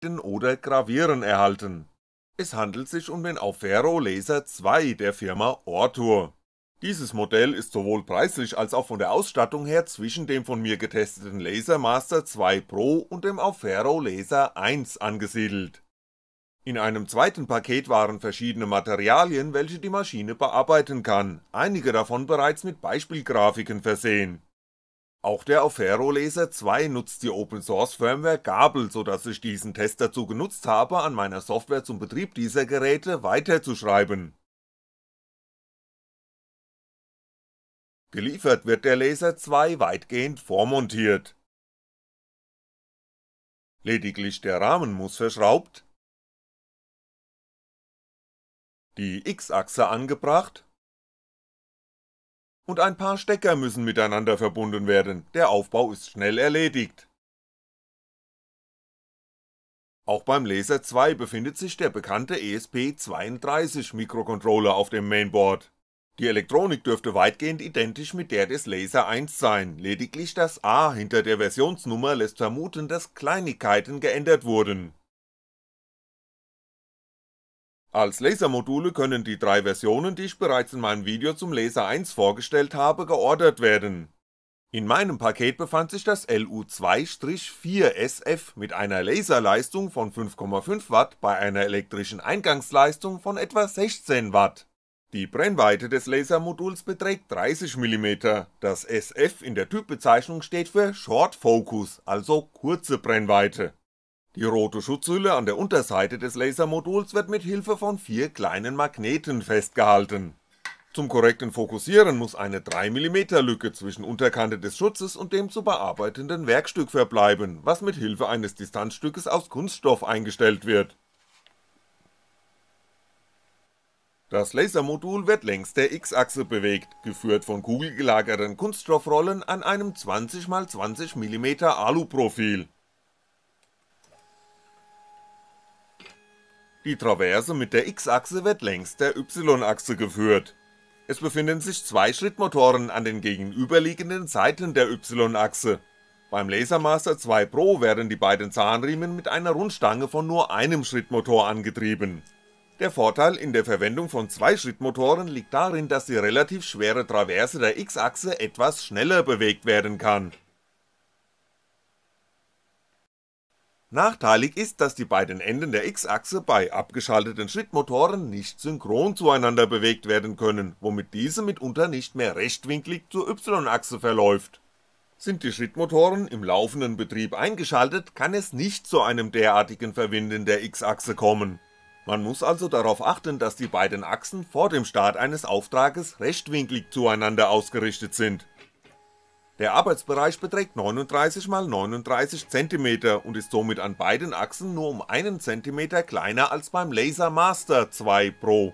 Insekten oder Gravieren erhalten. Es handelt sich um den Aufero Laser 2 der Firma Ortur. Dieses Modell ist sowohl preislich als auch von der Ausstattung her zwischen dem von mir getesteten Lasermaster 2 Pro und dem Aufero Laser 1 angesiedelt. In einem zweiten Paket waren verschiedene Materialien, welche die Maschine bearbeiten kann, einige davon bereits mit Beispielgrafiken versehen. Auch der Aufero Laser 2 nutzt die Open Source Firmware Gabl, sodass ich diesen Test dazu genutzt habe, an meiner Software zum Betrieb dieser Geräte weiterzuschreiben. Geliefert wird der Laser 2 weitgehend vormontiert. Lediglich der Rahmen muss verschraubt, die X-Achse angebracht und ein paar Stecker müssen miteinander verbunden werden, der Aufbau ist schnell erledigt. Auch beim Laser 2 befindet sich der bekannte ESP32 Mikrocontroller auf dem Mainboard. Die Elektronik dürfte weitgehend identisch mit der des Laser 1 sein, lediglich das A hinter der Versionsnummer lässt vermuten, dass Kleinigkeiten geändert wurden. Als Lasermodule können die 3 Versionen, die ich bereits in meinem Video zum Laser 1 vorgestellt habe, geordert werden. In meinem Paket befand sich das LU2-4SF mit einer Laserleistung von 5,5W bei einer elektrischen Eingangsleistung von etwa 16W. Die Brennweite des Lasermoduls beträgt 30mm, das SF in der Typbezeichnung steht für Short Focus, also kurze Brennweite. Die rote Schutzhülle an der Unterseite des Lasermoduls wird mit Hilfe von 4 kleinen Magneten festgehalten. Zum korrekten Fokussieren muss eine 3mm Lücke zwischen Unterkante des Schutzes und dem zu bearbeitenden Werkstück verbleiben, was mit Hilfe eines Distanzstückes aus Kunststoff eingestellt wird. Das Lasermodul wird längs der X-Achse bewegt, geführt von kugelgelagerten Kunststoffrollen an einem 20x20mm Aluprofil. Die Traverse mit der X-Achse wird längs der Y-Achse geführt. Es befinden sich 2 Schrittmotoren an den gegenüberliegenden Seiten der Y-Achse. Beim Lasermaster 2 Pro werden die beiden Zahnriemen mit einer Rundstange von nur einem Schrittmotor angetrieben. Der Vorteil in der Verwendung von 2 Schrittmotoren liegt darin, dass die relativ schwere Traverse der X-Achse etwas schneller bewegt werden kann. Nachteilig ist, dass die beiden Enden der X-Achse bei abgeschalteten Schrittmotoren nicht synchron zueinander bewegt werden können, womit diese mitunter nicht mehr rechtwinklig zur Y-Achse verläuft. Sind die Schrittmotoren im laufenden Betrieb eingeschaltet, kann es nicht zu einem derartigen Verwinden der X-Achse kommen. Man muss also darauf achten, dass die beiden Achsen vor dem Start eines Auftrages rechtwinklig zueinander ausgerichtet sind. Der Arbeitsbereich beträgt 39x39cm und ist somit an beiden Achsen nur um 1 cm kleiner als beim Lasermaster 2 Pro.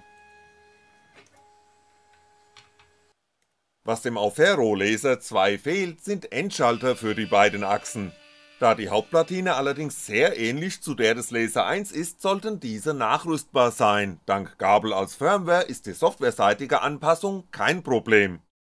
Was dem Aufero Laser 2 fehlt, sind Endschalter für die beiden Achsen. Da die Hauptplatine allerdings sehr ähnlich zu der des Laser 1 ist, sollten diese nachrüstbar sein, dank Gabl als Firmware ist die softwareseitige Anpassung kein Problem.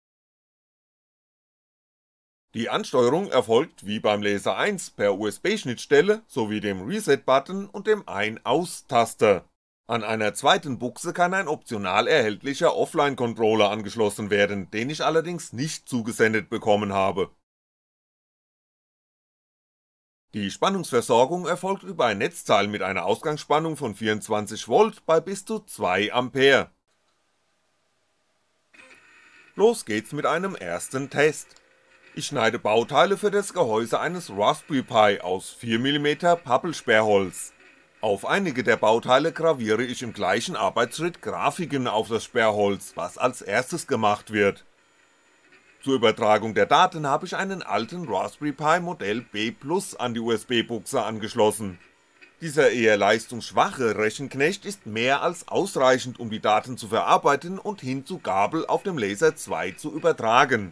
Die Ansteuerung erfolgt wie beim Laser 1 per USB-Schnittstelle sowie dem Reset-Button und dem Ein-Aus-Taster. An einer zweiten Buchse kann ein optional erhältlicher Offline-Controller angeschlossen werden, den ich allerdings nicht zugesendet bekommen habe. Die Spannungsversorgung erfolgt über ein Netzteil mit einer Ausgangsspannung von 24V bei bis zu 2A. Los geht's mit einem ersten Test. Ich schneide Bauteile für das Gehäuse eines Raspberry Pi aus 4mm Pappelsperrholz. Auf einige der Bauteile graviere ich im gleichen Arbeitsschritt Grafiken auf das Sperrholz, was als erstes gemacht wird. Zur Übertragung der Daten habe ich einen alten Raspberry Pi Modell B+ an die USB-Buchse angeschlossen. Dieser eher leistungsschwache Rechenknecht ist mehr als ausreichend, um die Daten zu verarbeiten und hin zu Gabl auf dem Laser 2 zu übertragen.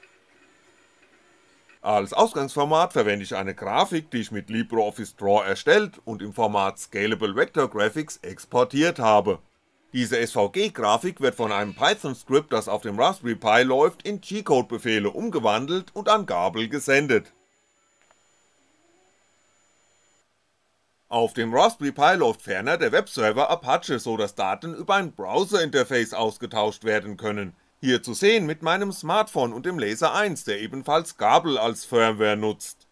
Als Ausgangsformat verwende ich eine Grafik, die ich mit LibreOffice Draw erstellt und im Format Scalable Vector Graphics exportiert habe. Diese SVG-Grafik wird von einem Python-Skript, das auf dem Raspberry Pi läuft, in G-Code-Befehle umgewandelt und an Gabl gesendet. Auf dem Raspberry Pi läuft ferner der Webserver Apache, so dass Daten über ein Browser-Interface ausgetauscht werden können, hier zu sehen mit meinem Smartphone und dem Laser 1, der ebenfalls Gabel als Firmware nutzt.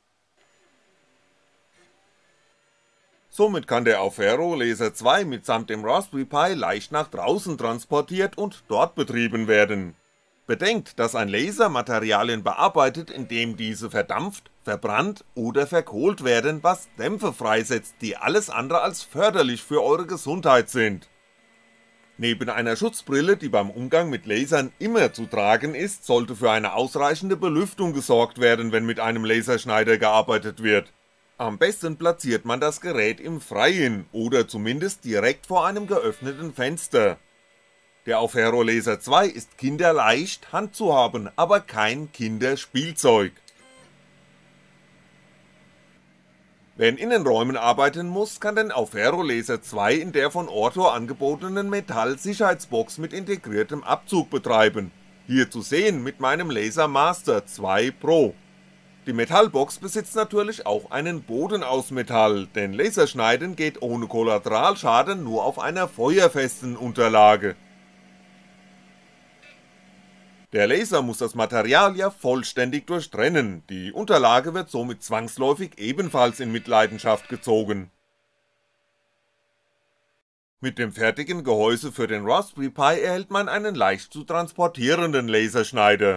Somit kann der Aufero Laser 2 mitsamt dem Raspberry Pi leicht nach draußen transportiert und dort betrieben werden. Bedenkt, dass ein Laser Materialien bearbeitet, indem diese verdampft, verbrannt oder verkohlt werden, was Dämpfe freisetzt, die alles andere als förderlich für eure Gesundheit sind. Neben einer Schutzbrille, die beim Umgang mit Lasern immer zu tragen ist, sollte für eine ausreichende Belüftung gesorgt werden, wenn mit einem Laserschneider gearbeitet wird. Am besten platziert man das Gerät im Freien oder zumindest direkt vor einem geöffneten Fenster. Der Aufero Laser 2 ist kinderleicht handzuhaben, aber kein Kinderspielzeug. Wer in Innenräumen arbeiten muss, kann den Aufero Laser 2 in der von Orto angebotenen Metall-Sicherheitsbox mit integriertem Abzug betreiben, hier zu sehen mit meinem Laser Master 2 Pro. Die Metallbox besitzt natürlich auch einen Boden aus Metall, denn Laserschneiden geht ohne Kollateralschaden nur auf einer feuerfesten Unterlage. Der Laser muss das Material ja vollständig durchtrennen, die Unterlage wird somit zwangsläufig ebenfalls in Mitleidenschaft gezogen. Mit dem fertigen Gehäuse für den Raspberry Pi erhält man einen leicht zu transportierenden Laserschneider.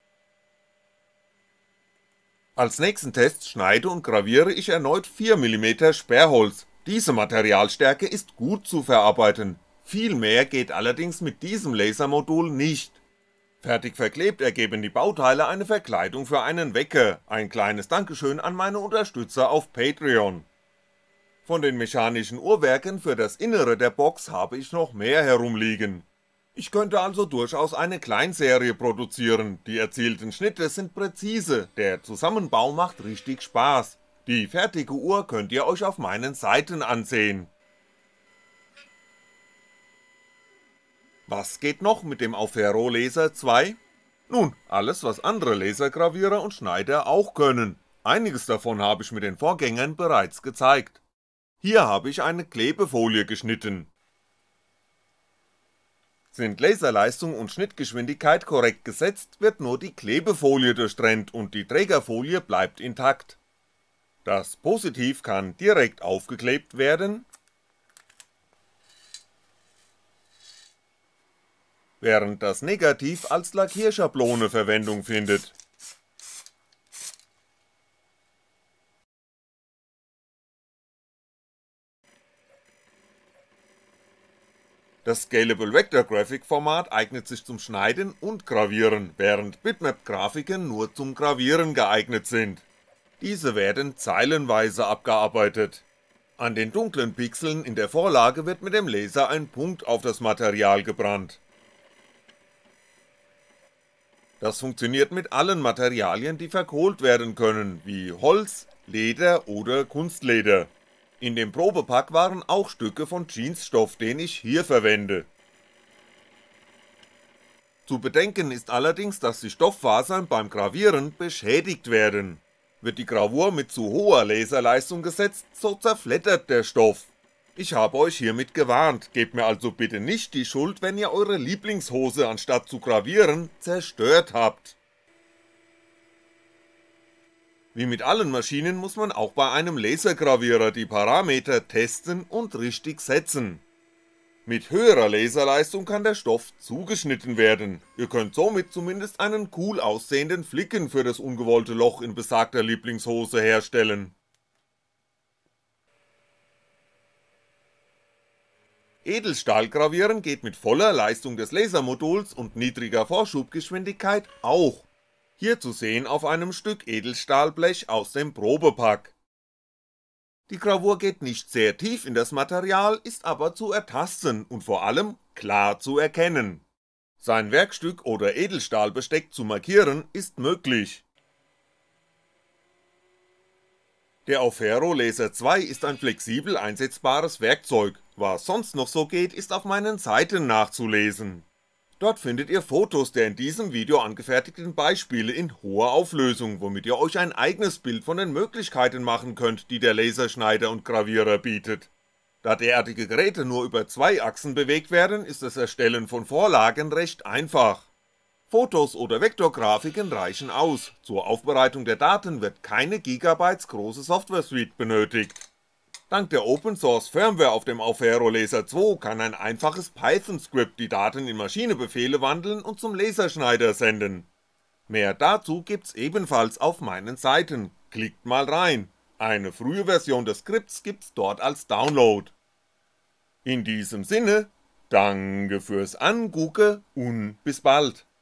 Als nächsten Test schneide und graviere ich erneut 4mm Sperrholz, diese Materialstärke ist gut zu verarbeiten, viel mehr geht allerdings mit diesem Lasermodul nicht. Fertig verklebt ergeben die Bauteile eine Verkleidung für einen Wecker, ein kleines Dankeschön an meine Unterstützer auf Patreon. Von den mechanischen Uhrwerken für das Innere der Box habe ich noch mehr herumliegen. Ich könnte also durchaus eine Kleinserie produzieren, die erzielten Schnitte sind präzise, der Zusammenbau macht richtig Spaß. Die fertige Uhr könnt ihr euch auf meinen Seiten ansehen. Was geht noch mit dem Aufero Laser 2? Nun, alles was andere Lasergravierer und Schneider auch können, einiges davon habe ich mit den Vorgängern bereits gezeigt. Hier habe ich eine Klebefolie geschnitten. Sind Laserleistung und Schnittgeschwindigkeit korrekt gesetzt, wird nur die Klebefolie durchtrennt und die Trägerfolie bleibt intakt. Das Positiv kann direkt aufgeklebt werden, während das Negativ als Lackierschablone Verwendung findet. Das Scalable Vector Graphic Format eignet sich zum Schneiden und Gravieren, während Bitmap-Grafiken nur zum Gravieren geeignet sind. Diese werden zeilenweise abgearbeitet. An den dunklen Pixeln in der Vorlage wird mit dem Laser ein Punkt auf das Material gebrannt. Das funktioniert mit allen Materialien, die verkohlt werden können, wie Holz, Leder oder Kunstleder. In dem Probepack waren auch Stücke von Jeansstoff, den ich hier verwende. Zu bedenken ist allerdings, dass die Stofffasern beim Gravieren beschädigt werden. Wird die Gravur mit zu hoher Laserleistung gesetzt, so zerflettert der Stoff. Ich habe euch hiermit gewarnt, gebt mir also bitte nicht die Schuld, wenn ihr eure Lieblingshose anstatt zu gravieren zerstört habt. Wie mit allen Maschinen muss man auch bei einem Lasergravierer die Parameter testen und richtig setzen. Mit höherer Laserleistung kann der Stoff zugeschnitten werden, ihr könnt somit zumindest einen cool aussehenden Flicken für das ungewollte Loch in besagter Lieblingshose herstellen. Edelstahlgravieren geht mit voller Leistung des Lasermoduls und niedriger Vorschubgeschwindigkeit auch. Hier zu sehen auf einem Stück Edelstahlblech aus dem Probepack. Die Gravur geht nicht sehr tief in das Material, ist aber zu ertasten und vor allem klar zu erkennen. Sein Werkstück oder Edelstahlbesteck zu markieren ist möglich. Der Aufero Laser 2 ist ein flexibel einsetzbares Werkzeug, was sonst noch so geht, ist auf meinen Seiten nachzulesen. Dort findet ihr Fotos der in diesem Video angefertigten Beispiele in hoher Auflösung, womit ihr euch ein eigenes Bild von den Möglichkeiten machen könnt, die der Laserschneider und Gravierer bietet. Da derartige Geräte nur über 2 Achsen bewegt werden, ist das Erstellen von Vorlagen recht einfach. Fotos oder Vektorgrafiken reichen aus, zur Aufbereitung der Daten wird keine Gigabytes große Software-Suite benötigt. Dank der Open-Source Firmware auf dem Aufero Laser 2 kann ein einfaches Python-Skript die Daten in Maschinebefehle wandeln und zum Laserschneider senden. Mehr dazu gibt's ebenfalls auf meinen Seiten, klickt mal rein, eine frühe Version des Skripts gibt's dort als Download. In diesem Sinne, danke fürs Angucken und bis bald.